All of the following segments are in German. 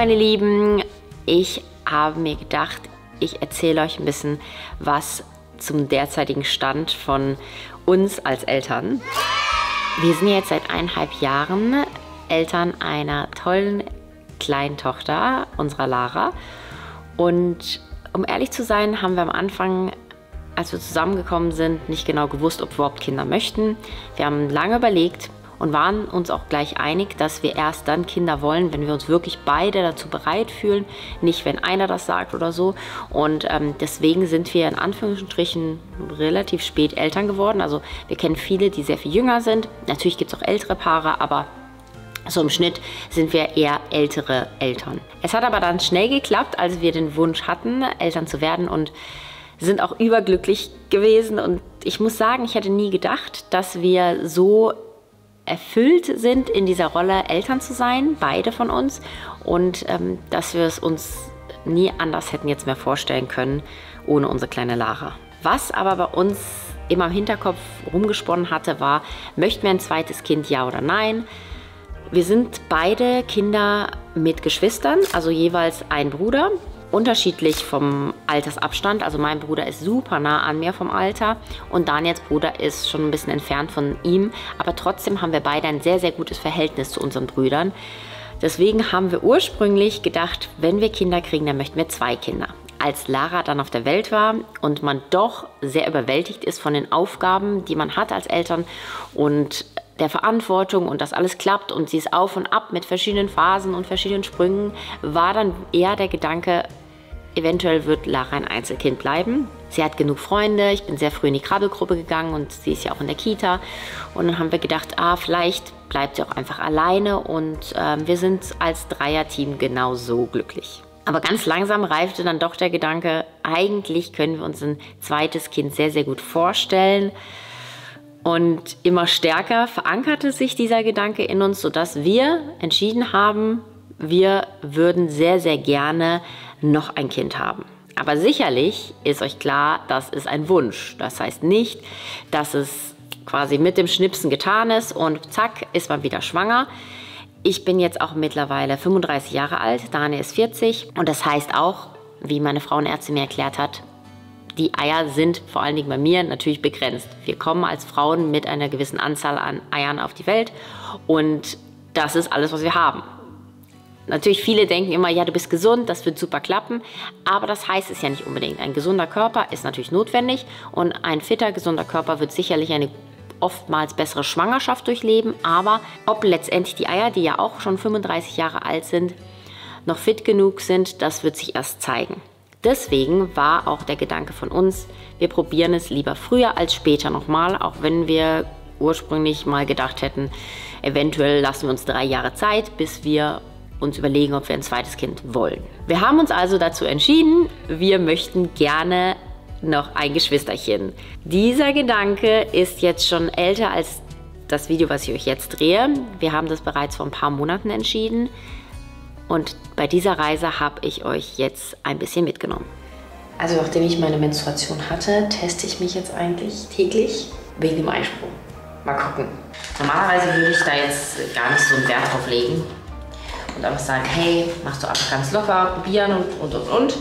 meine Lieben, ich habe mir gedacht, ich erzähle euch ein bisschen was zum derzeitigen Stand von uns als Eltern. Wir sind jetzt seit 1,5 Jahren Eltern einer tollen kleinen Tochter, unserer Lara. Und um ehrlich zu sein, haben wir am Anfang, als wir zusammengekommen sind, nicht genau gewusst, ob wir überhaupt Kinder möchten. Wir haben lange überlegt und waren uns auch gleich einig, dass wir erst dann Kinder wollen, wenn wir uns wirklich beide dazu bereit fühlen, nicht wenn einer das sagt oder so. Und deswegen sind wir in Anführungsstrichen relativ spät Eltern geworden. Also wir kennen viele, die sehr viel jünger sind. Natürlich gibt es auch ältere Paare, aber so im Schnitt sind wir eher ältere Eltern. Es hat aber dann schnell geklappt, als wir den Wunsch hatten, Eltern zu werden, und sind auch überglücklich gewesen. Und ich muss sagen, ich hätte nie gedacht, dass wir so erfüllt sind, in dieser Rolle Eltern zu sein, beide von uns, und dass wir es uns nie anders hätten jetzt mehr vorstellen können, ohne unsere kleine Lara. Was aber bei uns immer im Hinterkopf rumgesponnen hatte, war, möchten wir ein zweites Kind, ja oder nein? Wir sind beide Kinder mit Geschwistern, also jeweils ein Bruder. Unterschiedlich vom Altersabstand, also mein Bruder ist super nah an mir vom Alter und Daniels Bruder ist schon ein bisschen entfernt von ihm, aber trotzdem haben wir beide ein sehr, sehr gutes Verhältnis zu unseren Brüdern. Deswegen haben wir ursprünglich gedacht, wenn wir Kinder kriegen, dann möchten wir 2 Kinder. Als Lara dann auf der Welt war und man doch sehr überwältigt ist von den Aufgaben, die man hat als Eltern und der Verantwortung und das alles klappt und sie ist auf und ab mit verschiedenen Phasen und verschiedenen Sprüngen, war dann eher der Gedanke, eventuell wird Lara ein Einzelkind bleiben. Sie hat genug Freunde, ich bin sehr früh in die Krabbelgruppe gegangen und sie ist ja auch in der Kita. Und dann haben wir gedacht, vielleicht bleibt sie auch einfach alleine und wir sind als Dreierteam genauso glücklich. Aber ganz langsam reifte dann doch der Gedanke, eigentlich können wir uns ein zweites Kind sehr, sehr gut vorstellen. Und immer stärker verankerte sich dieser Gedanke in uns, sodass wir entschieden haben, wir würden sehr, sehr gerne noch ein Kind haben. Aber sicherlich ist euch klar, das ist ein Wunsch. Das heißt nicht, dass es quasi mit dem Schnipsen getan ist und zack, ist man wieder schwanger. Ich bin jetzt auch mittlerweile 35 Jahre alt, Daniel ist 40. Und das heißt auch, wie meine Frauenärztin mir erklärt hat, die Eier sind vor allen Dingen bei mir natürlich begrenzt. Wir kommen als Frauen mit einer gewissen Anzahl an Eiern auf die Welt und das ist alles, was wir haben. Natürlich, viele denken immer, ja, du bist gesund, das wird super klappen, aber das heißt es ja nicht unbedingt. Ein gesunder Körper ist natürlich notwendig und ein fitter, gesunder Körper wird sicherlich eine oftmals bessere Schwangerschaft durchleben, aber ob letztendlich die Eier, die ja auch schon 35 Jahre alt sind, noch fit genug sind, das wird sich erst zeigen. Deswegen war auch der Gedanke von uns, wir probieren es lieber früher als später nochmal, auch wenn wir ursprünglich mal gedacht hätten, eventuell lassen wir uns 3 Jahre Zeit, bis wir uns überlegen, ob wir ein zweites Kind wollen. Wir haben uns also dazu entschieden, wir möchten gerne noch ein Geschwisterchen. Dieser Gedanke ist jetzt schon älter als das Video, was ich euch jetzt drehe. Wir haben das bereits vor ein paar Monaten entschieden. Und bei dieser Reise habe ich euch jetzt ein bisschen mitgenommen. Also nachdem ich meine Menstruation hatte, teste ich mich jetzt eigentlich täglich wegen dem Eisprung. Mal gucken. Normalerweise würde ich da jetzt gar nicht so einen Wert drauf legen und einfach sagen, hey, machst du einfach ganz locker, probieren und.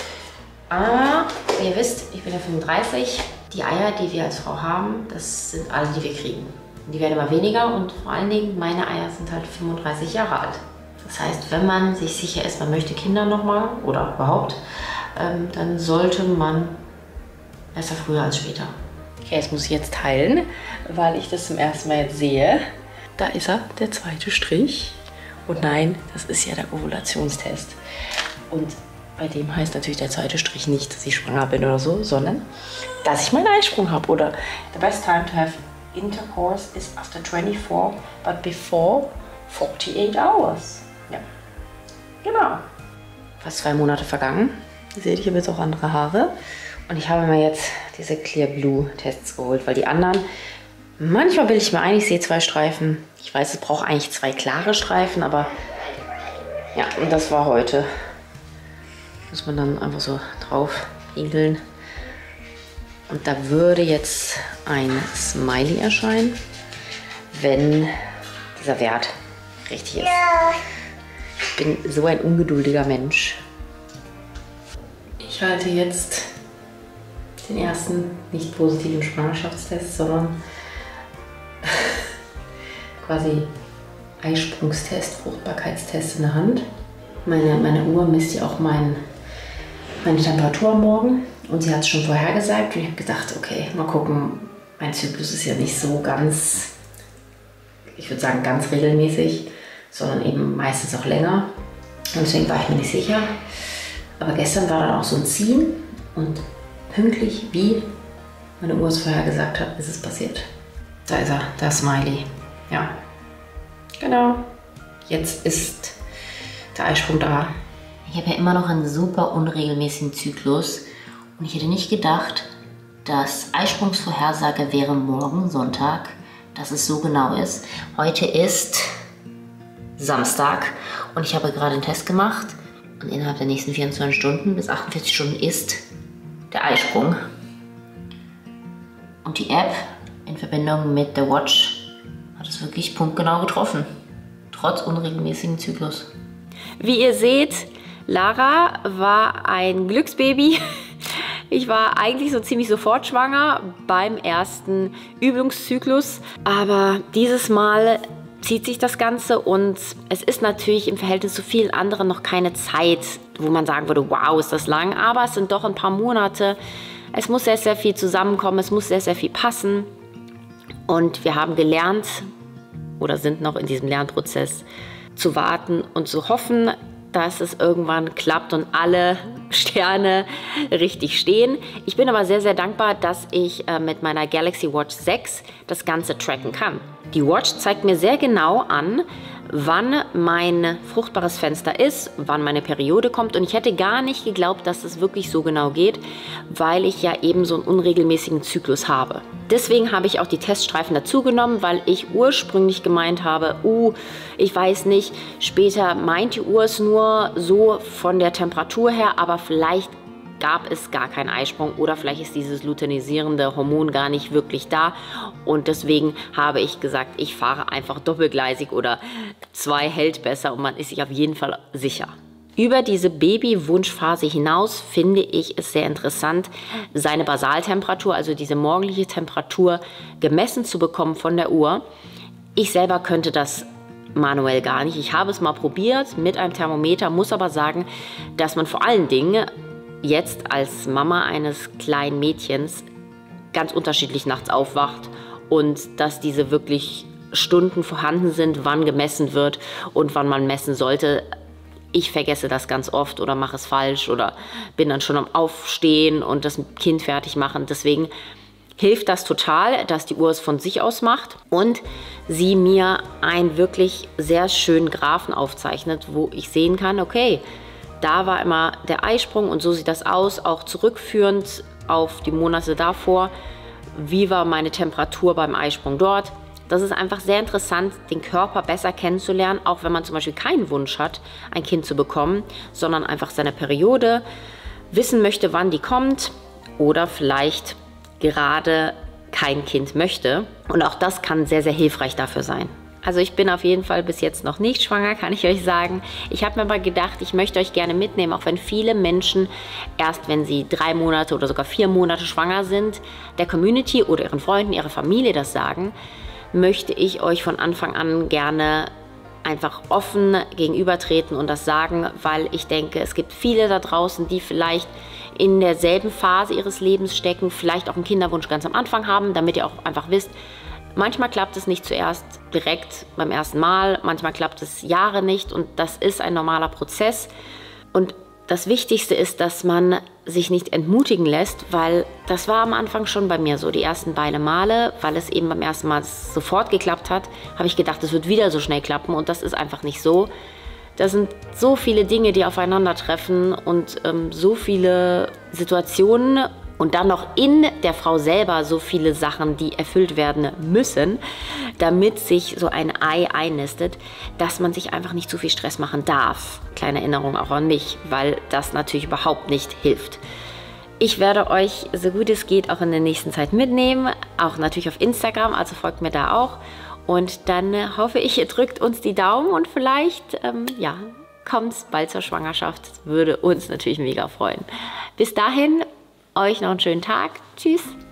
Aber wie ihr wisst, ich bin ja 35. Die Eier, die wir als Frau haben, das sind alle, die wir kriegen. Die werden immer weniger und vor allen Dingen meine Eier sind halt 35 Jahre alt. Das heißt, wenn man sich sicher ist, man möchte Kinder nochmal oder überhaupt, dann sollte man besser früher als später. Okay, das muss ich jetzt teilen, weil ich das zum ersten Mal jetzt sehe. Da ist er, der zweite Strich. Und nein, das ist ja der Ovulationstest. Und bei dem heißt natürlich der zweite Strich nicht, dass ich schwanger bin oder so, sondern dass ich meinen Eisprung habe. Oder the best time to have intercourse is after 24, but before 48 hours. Ja, genau. Fast 2 Monate vergangen. Ihr seht, ich habe jetzt auch andere Haare. Und ich habe mir jetzt diese Clear Blue Tests geholt, weil die anderen, manchmal bilde ich mir ein, ich sehe 2 Streifen. Ich weiß, es braucht eigentlich 2 klare Streifen, aber ja, und das war heute. Muss man dann einfach so drauf pinkeln. Und da würde jetzt ein Smiley erscheinen, wenn dieser Wert richtig ist. Ich bin so ein ungeduldiger Mensch. Ich halte jetzt den ersten nicht positiven Schwangerschaftstest, sondern quasi Eisprungstest, Fruchtbarkeitstest in der Hand. Meine Uhr misst ja auch meine Temperatur am Morgen und sie hat es schon vorhergesagt und ich habe gedacht, okay, mal gucken, mein Zyklus ist ja nicht so ganz, ich würde sagen ganz regelmäßig, sondern eben meistens auch länger und deswegen war ich mir nicht sicher. Aber gestern war dann auch so ein Ziehen und pünktlich, wie meine Uhr es vorhergesagt hat, ist es passiert. Da ist er, der Smiley. Ja, genau. Jetzt ist der Eisprung da. Ich habe ja immer noch einen super unregelmäßigen Zyklus und ich hätte nicht gedacht, dass Eisprungsvorhersage wäre morgen, Sonntag, dass es so genau ist. Heute ist Samstag und ich habe gerade einen Test gemacht und innerhalb der nächsten 24 Stunden bis 48 Stunden ist der Eisprung. Und die App in Verbindung mit der Watch hat es wirklich punktgenau getroffen, trotz unregelmäßigen Zyklus. Wie ihr seht, Lara war ein Glücksbaby. Ich war eigentlich so ziemlich sofort schwanger beim ersten Übungszyklus, aber dieses Mal zieht sich das Ganze und es ist natürlich im Verhältnis zu vielen anderen noch keine Zeit, wo man sagen würde, wow, ist das lang, aber es sind doch ein paar Monate. Es muss sehr, sehr viel zusammenkommen, es muss sehr, sehr viel passen und wir haben gelernt oder sind noch in diesem Lernprozess zu warten und zu hoffen, dass es irgendwann klappt und alle Sterne richtig stehen. Ich bin aber sehr, sehr dankbar, dass ich mit meiner Galaxy Watch 6 das Ganze tracken kann. Die Watch zeigt mir sehr genau an, wann mein fruchtbares Fenster ist, wann meine Periode kommt und ich hätte gar nicht geglaubt, dass es wirklich so genau geht, weil ich ja eben so einen unregelmäßigen Zyklus habe. Deswegen habe ich auch die Teststreifen dazu genommen, weil ich ursprünglich gemeint habe, ich weiß nicht, später meint die Uhr es nur so von der Temperatur her, aber vielleicht gab es gar keinen Eisprung oder vielleicht ist dieses luteinisierende Hormon gar nicht wirklich da und deswegen habe ich gesagt, ich fahre einfach doppelgleisig oder 2 hält besser und man ist sich auf jeden Fall sicher. Über diese Babywunschphase hinaus finde ich es sehr interessant, seine Basaltemperatur, also diese morgendliche Temperatur, gemessen zu bekommen von der Uhr. Ich selber könnte das manuell gar nicht. Ich habe es mal probiert mit einem Thermometer, muss aber sagen, dass man vor allen Dingen jetzt als Mama eines kleinen Mädchens ganz unterschiedlich nachts aufwacht und dass diese wirklich Stunden vorhanden sind, wann gemessen wird und wann man messen sollte. Ich vergesse das ganz oft oder mache es falsch oder bin dann schon am Aufstehen und das Kind fertig machen. Deswegen hilft das total, dass die Uhr es von sich aus macht und sie mir einen wirklich sehr schönen Graphen aufzeichnet, wo ich sehen kann, okay, da war immer der Eisprung und so sieht das aus, auch zurückführend auf die Monate davor. Wie war meine Temperatur beim Eisprung dort? Das ist einfach sehr interessant, den Körper besser kennenzulernen, auch wenn man zum Beispiel keinen Wunsch hat, ein Kind zu bekommen, sondern einfach seine Periode wissen möchte, wann die kommt oder vielleicht gerade kein Kind möchte. Und auch das kann sehr, sehr hilfreich dafür sein. Also ich bin auf jeden Fall bis jetzt noch nicht schwanger, kann ich euch sagen. Ich habe mir aber gedacht, ich möchte euch gerne mitnehmen, auch wenn viele Menschen erst, wenn sie 3 Monate oder sogar 4 Monate schwanger sind, der Community oder ihren Freunden, ihrer Familie das sagen, möchte ich euch von Anfang an gerne einfach offen gegenübertreten und das sagen, weil ich denke, es gibt viele da draußen, die vielleicht in derselben Phase ihres Lebens stecken, vielleicht auch einen Kinderwunsch ganz am Anfang haben, damit ihr auch einfach wisst, manchmal klappt es nicht zuerst direkt beim ersten Mal, manchmal klappt es Jahre nicht und das ist ein normaler Prozess. Und das Wichtigste ist, dass man sich nicht entmutigen lässt, weil das war am Anfang schon bei mir so, die ersten beiden Male, weil es eben beim ersten Mal sofort geklappt hat, habe ich gedacht, es wird wieder so schnell klappen und das ist einfach nicht so. Das sind so viele Dinge, die aufeinandertreffen und so viele Situationen und dann noch in der Frau selber so viele Sachen, die erfüllt werden müssen, damit sich so ein Ei einnistet, dass man sich einfach nicht zu viel Stress machen darf. Kleine Erinnerung auch an mich, weil das natürlich überhaupt nicht hilft. Ich werde euch, so gut es geht, auch in der nächsten Zeit mitnehmen, auch natürlich auf Instagram, also folgt mir da auch. Und dann hoffe ich, ihr drückt uns die Daumen und vielleicht, ja, kommt bald zur Schwangerschaft. Würde uns natürlich mega freuen. Bis dahin, euch noch einen schönen Tag. Tschüss.